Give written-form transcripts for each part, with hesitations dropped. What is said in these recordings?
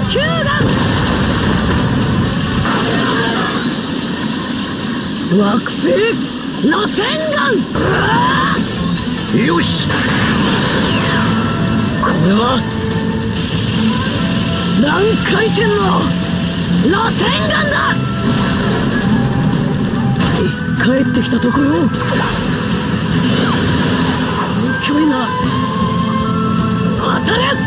球弾。惑星螺旋丸。よし、これは何回転の螺旋丸だ。帰ってきたところをこの距離が当たれ。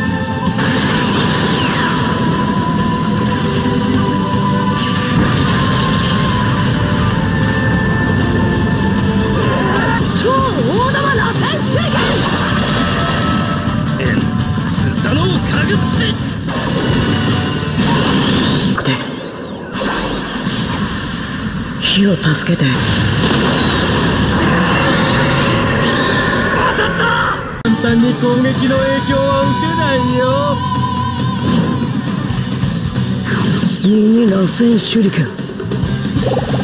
超大玉螺旋水拳。スサノオかぐっち。火を助けて。当たった。簡単に攻撃の影響は受けないよ。右螺旋手裏剣。